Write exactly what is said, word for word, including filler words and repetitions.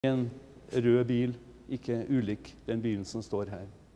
En rød bil, ikke ulik den bilen som står her.